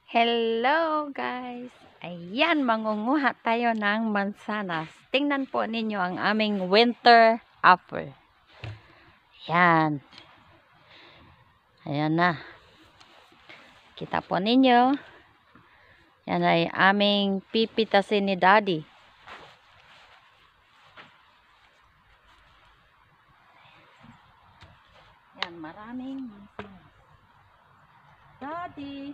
Hello guys! Ayan, mangunguha tayo ng mansanas. Tingnan po ninyo ang aming winter apple. Ayan. Ayan na. Kita po ninyo. Yan ay aming pipitasin ni Daddy. Yan, maraming mansanas. Daddy!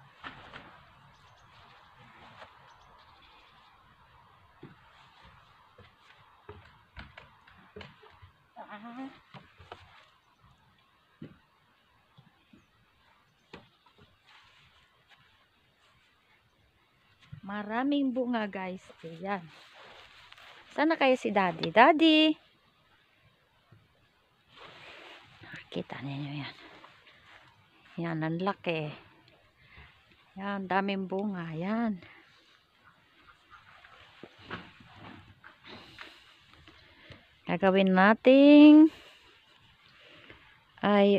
Maraming bunga guys. Ayan. Sana kayo si Daddy? Daddy! Kita ninyo yan. Yan, ang laki. Yan, daming bunga. Yan. Gagawin nating ay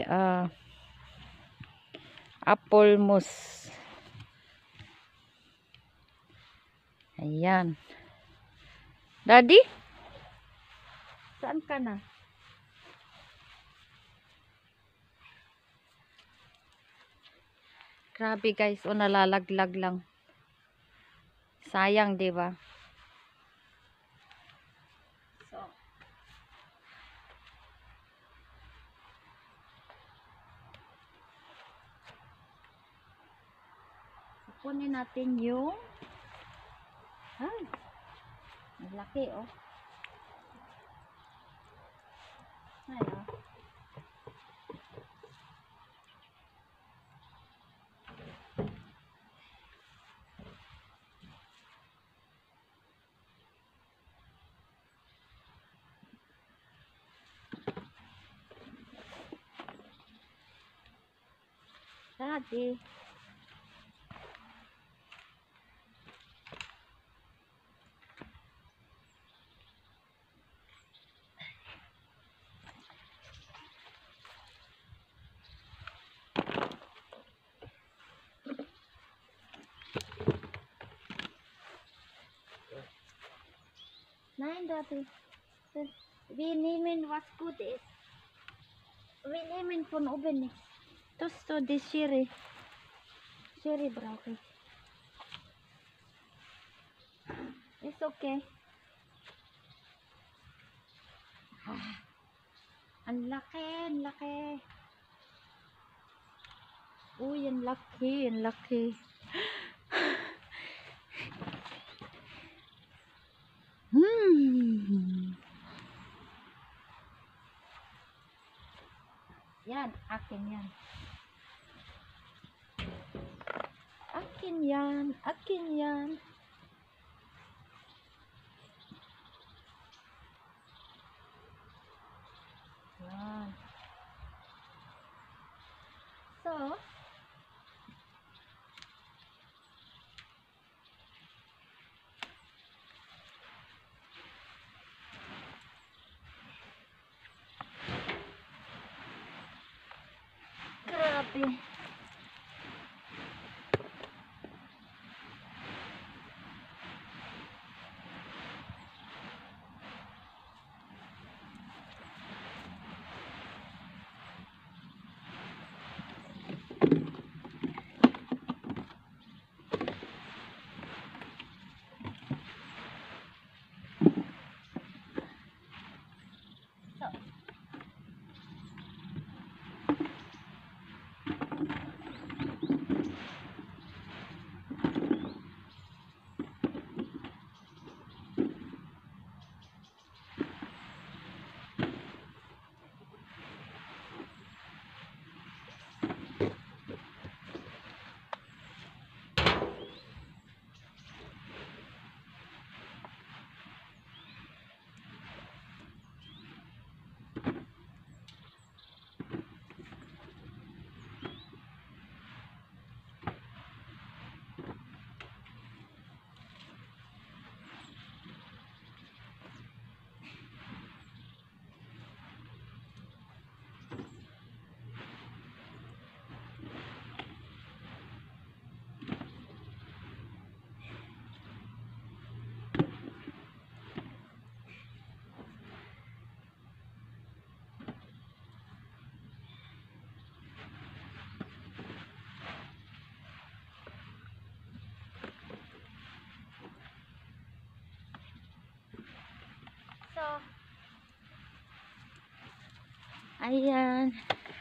apple mousse. Ayan. Daddy? Saan ka na? Grabe guys, o nalalaglag lang. Sayang, 'di ba? So, kunin natin yung ang laki oh. Ayan. Daddy. Nein, Daddy. Wir nehmen was Gutes. Wir nehmen von oben nichts. Das ist so die Schere. Schere brauche ich. Ist okay. Ang laki, ang laki. Uy, ang laki, ang laki. Yan, akin yan. Akin yan, akin yan. Yan. So, grabe. Ayan.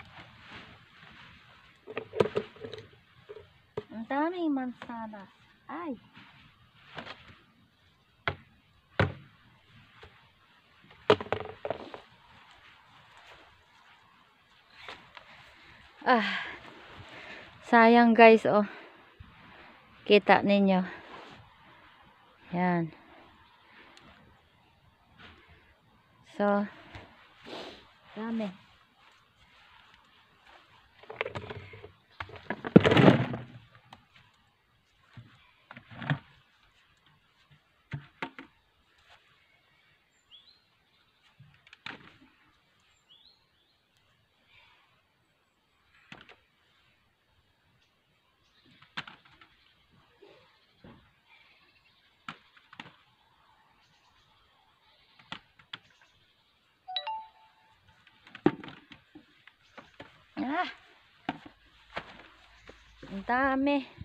Ang daming mansanas. Ay. Sayang guys, oh. Kita ninyo. Yan. So, dami. Ang dami.